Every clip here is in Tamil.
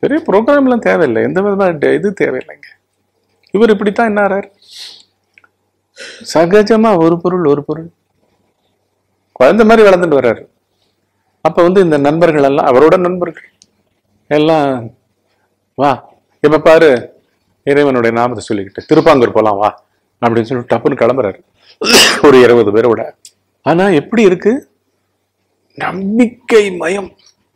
பெரிய ப்ரோக்ராம்லாம் தேவையில்லை, எந்த விதமான இது தேவையில்லைங்க. இவர் இப்படித்தான் என்ன சகஜமா ஒரு பொருள் குழந்தை மாதிரி வளர்ந்துட்டு வர்றாரு. அப்ப வந்து இந்த நண்பர்கள் எல்லாம், அவரோட நண்பர்கள் எல்லாம், வா இப்ப பாரு இறைவனுடைய நாமத்தை சொல்லிக்கிட்டு திருப்பாங்கூர் போலாம் வா அப்படின்னு சொல்லி டப்புன்னு கிளம்புறாரு ஒரு 20 பேரோட. ஆனா எப்படி இருக்கு? நம்பிக்கை மயம்.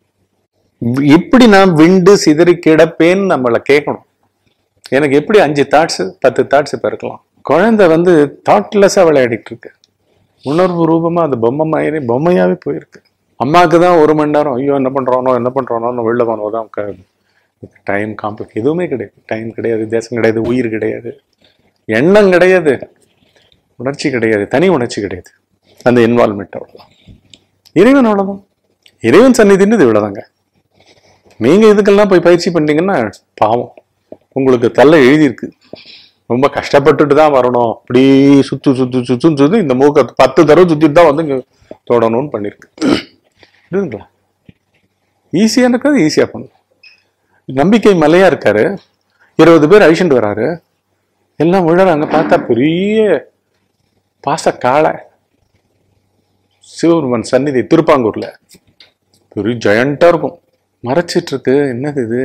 எப்படி நான் விண்டு சிதறி கிடப்பேன்னு நம்மளை கேட்கணும். எனக்கு எப்படி 5 தாட்ஸ் 10 தாட்ஸ் இப்ப இருக்கலாம். குழந்தை வந்து தாட்லெஸ்ஸா விளையாடிட்டு இருக்கு. உணர்வு ரூபமா அது பொம்மையாவே போயிருக்கு. அம்மாவுக்கு தான் 1 மணி நேரம் ஐயோ என்ன பண்றோனோ வெளில போனோதான் டைம் காம்ப்ளிக். எதுவுமே கிடையாது. டைம் கிடையாது, தேசம் கிடையாது, உயிர் கிடையாது, எண்ணம் கிடையாது, உணர்ச்சி கிடையாது, தனி உணர்ச்சி கிடையாது. அந்த இன்வால்மெண்ட் அவ்வளவுதான். இறைவன் அவ்வளவுதான். இறைவன் சந்நிதின்னு இது இவ்வளவுதாங்க. நீங்க இதுக்கெல்லாம் போய் பயிற்சி பண்ணீங்கன்னா பாவம், உங்களுக்கு தள்ள எழுதியிருக்கு. ரொம்ப கஷ்டப்பட்டுட்டு தான் வரணும், அப்படி சுத்து இந்த மூக்க 10 தடவை சுத்திட்டு தான் வந்து தொடணும்னு பண்ணிருக்கு. புரியுதுங்களா? ஈஸியா இருக்காது, ஈஸியா பண்ணும். நம்பிக்கை மலையா இருக்காரு, 20 பேர் அழிச்சுட்டு வராரு, எல்லாம் விழுறாங்க. பார்த்தா பெரிய பாச காளை சிவபெருமான் சந்நிதி திருப்பாங்கூர்ல பெரிய ஜெயண்டா இருக்கும், மறைச்சிட்டு இருக்கு. என்னது இது?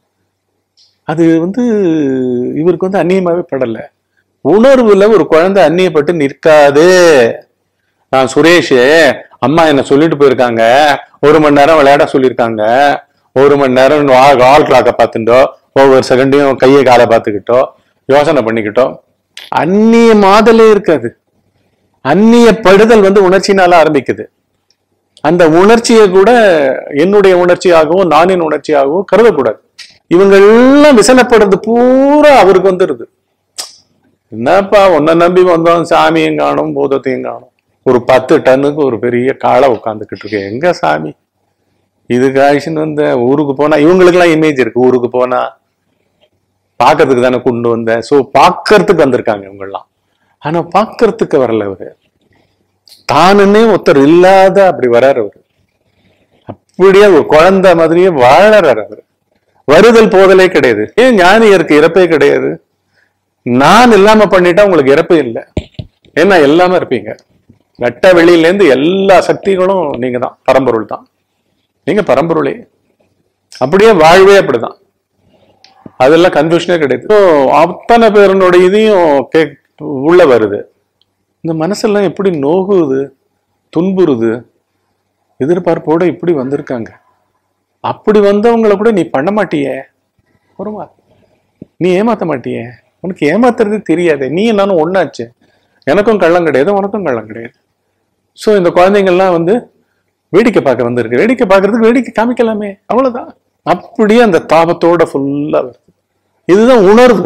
அது வந்து இவருக்கு வந்து அந்நியமாவே படல. உணர்வுல ஒரு குழந்தை அந்நியப்பட்டு நிற்காது. நான் சுரேஷ், அம்மா என்ன சொல்லிட்டு போயிருக்காங்க, 1 மணி நேரம் விளையாட சொல்லியிருக்காங்க, 1 மணி நேரம் ஆல் கிளாக்கை பார்த்துட்டோ, ஒவ்வொரு செகண்டையும் கையை காலை பார்த்துக்கிட்டோ, யோசனை பண்ணிக்கிட்டோ, அந்நிய மாதலே இருக்காது. அந்நியப்படுதல் வந்து உணர்ச்சினால ஆரம்பிக்குது. அந்த உணர்ச்சியை கூட என்னுடைய உணர்ச்சியாகவும் நானின் உணர்ச்சியாகவும் கருதக்கூடாது. இவங்க எல்லாம் விசனப்படுறது பூரா அவருக்கு வந்துருது. என்னப்பா உன்னை நம்பி வந்தோம், சாமியும் காணும் பூதத்தையும் காணும், ஒரு 10 டன்னுக்கு ஒரு பெரிய காளை உட்காந்துக்கிட்டு இருக்கு, எங்க சாமி? இதுக்கு ஆயிடுச்சுன்னு வந்த ஊருக்கு போனா இவங்களுக்கு எல்லாம் இமேஜ் இருக்கு, ஊருக்கு போனா பாக்கிறதுக்கு தானே கொண்டு வந்தேன். சோ பாக்கிறதுக்கு வந்திருக்காங்க இவங்க எல்லாம். ஆனா பாக்கிறதுக்கு வரல. அவரு தானுன்னே ஒருத்தர் இல்லாத அப்படி வர்றாரு. அவரு அப்படியே ஒரு குழந்தை மாதிரியே வாழறாரு. அவரு வருதல் போதலே கிடையாது. ஏன் ஞானியருக்கு இறப்பே கிடையாது? நான் இல்லாம பண்ணிட்டா உங்களுக்கு இறப்பே இல்லை. ஏன்னா எல்லாமே இருப்பீங்க. வெட்ட வெளியில இருந்து எல்லா சக்திகளும் நீங்க தான், பரம்பொருள் தான், நீங்க பரம்பொருளே. அப்படியே வாழ்வே அப்படிதான். அதெல்லாம் கன்ஃபியூஷனே கிடையாது. அத்தனை பேருனுடைய இதையும் உள்ள வருது. இந்த மனசெல்லாம் எப்படி நோகுது, துன்புறுது, எதிர்பார்ப்போட இப்படி வந்திருக்காங்க. அப்படி வந்தவங்களை கூட நீ பண்ண மாட்டியே, வருமா? நீ ஏமாத்த மாட்டியே, உனக்கு ஏமாத்துறது தெரியாது. நீ நானும் ஒன்னாச்சு, எனக்கும் கள்ளம் கிடையாது, உனக்கும் கள்ளம் கிடையாது. ஸோ இந்த குழந்தைங்கள்லாம் வந்து வேடிக்கை பார்க்க வந்திருக்கு. வேடிக்கை பார்க்கறதுக்கு வேடிக்கை காமிக்கலாமே, அவ்வளவுதான். அப்படியே அந்த தாபத்தோட ஃபுல்லா வருது. இதுதான் உணர்வு.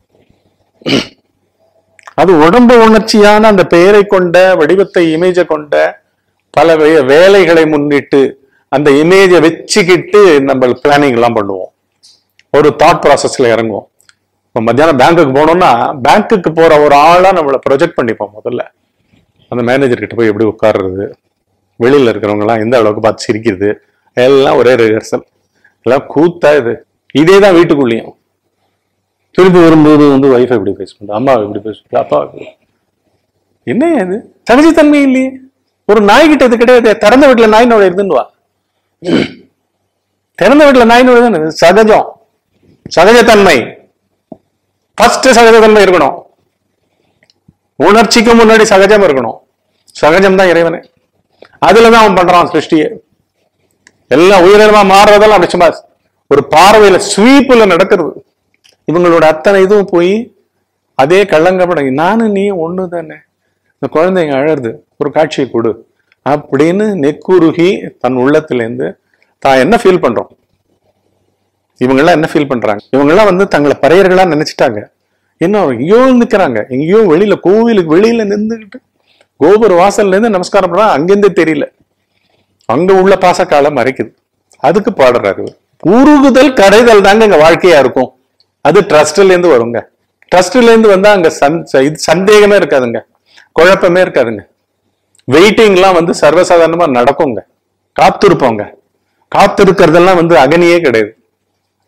அது உடம்பு உணர்ச்சியான அந்த பெயரை கொண்ட வடிவத்தை இமேஜை கொண்ட பல வேலைகளை முன்னிட்டு அந்த இமேஜை வச்சுக்கிட்டு நம்ம பிளானிங் எல்லாம் பண்ணுவோம். ஒரு தாட் ப்ராசஸ்ல இறங்குவோம். இப்போ மத்தியானம் பேங்க்குக்கு போனோம்னா பேங்க்குக்கு போற ஒரு ஆளா நம்மளை ப்ரொஜெக்ட் பண்ணிப்போம். முதல்ல அந்த மேனேஜர் கிட்ட போய் எப்படி உட்கார்றது, வெளியில இருக்கிறவங்க எல்லாம் எந்த அளவுக்கு பார்த்து சிரிக்கிறது, எல்லாம் ஒரே ரிஹர்சல், எல்லாம் கூத்தா. இதே தான் வீட்டுக்குள்ளேயும். திருப்பி வரும்போது வந்து ஒய்ஃபை எப்படி பேசுறது, அம்மா எப்படி பேசுறது, அப்பா என்ன அது சகஜத்தன்மை இல்லையே. ஒரு நாய்கிட்ட இது கிடையாது. திறந்த வீட்டுல நாய் நோய் இருந்துன்னு வா, திறந்த வீட்டுல நாய் நோய் தான் சகஜம். சகஜத்தன்மை ஃபர்ஸ்ட் சகஜத்தன்மை இருக்கணும். உணர்ச்சிக்கு முன்னாடி சகஜம் இருக்கணும். சகஜம் தான் இறைவனே. அதுலதான் அவன் பண்றான் சிருஷ்டியை. எல்லாம் உயிரினமா மாறுறதெல்லாம் அப்படி சும்மா ஒரு பார்வையில ஸ்வீப்ல நடக்கிறது. இவங்களோட அத்தனை இதுவும் போய் அதே கள்ளங்கப்பட நானும் நீ ஒண்ணு தானே. இந்த குழந்தைங்க அழறது, ஒரு காட்சியை கொடு அப்படின்னு நெக்குருகி தன் உள்ளத்திலேருந்து தான் என்ன ஃபீல் பண்றோம், இவங்கெல்லாம் என்ன ஃபீல் பண்றாங்க, இவங்கெல்லாம் வந்து தங்களை பறையர்களா நினைச்சிட்டாங்க. என்ன எங்கேயோ நிற்கிறாங்க, எங்கேயோ வெளியில கோவிலுக்கு வெளியில நின்றுகிட்டு கோபுர வாசல்ல இருந்து நமஸ்காரம் பண்றா, அங்கிருந்தே தெரியல. அங்க உள்ள பாசக்காலம் மறைக்குது. அதுக்கு பாடுறாரு. உருகுதல் கரைதல் தாங்க எங்க வாழ்க்கையா இருக்கும். அது ட்ரஸ்ட்ல இருந்து வருங்க. ட்ரஸ்ட்ல இருந்து வந்தா அங்க சந்தேகமே இருக்காதுங்க, குழப்பமே இருக்காதுங்க. வெயிட்டிங்லாம் வந்து சர்வசாதாரணமா நடக்குங்க. காத்திருப்போங்க. காத்திருக்கிறதெல்லாம் வந்து அகனியே கிடையாது.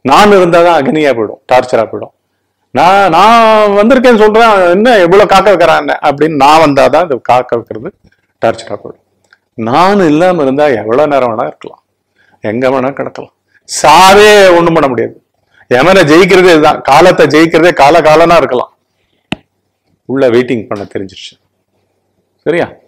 நான் இருந்தாதான் அக்னியா போயிடும், டார்ச்சரா போயிடும். நான் வந்திருக்கேன்னு சொல்றேன், என்ன எவ்வளவு காக்க வைக்கிறான் என்ன அப்படின்னு நான் வந்தாதான் இது காக்க வைக்கிறது டார்ச்சரா போயிடும். நான் இல்லாம இருந்தா எவ்வளவு நேரம் வேணா இருக்கலாம், எங்க வேணா கிடக்கலாம், சாவே ஒண்ணும் பண்ண முடியாது. எமனை ஜெயிக்கிறதே இதுதான், காலத்தை ஜெயிக்கிறதே காலனா இருக்கலாம். உள்ள வெயிட்டிங் பண்ண தெரிஞ்சிருச்சு. சரியா?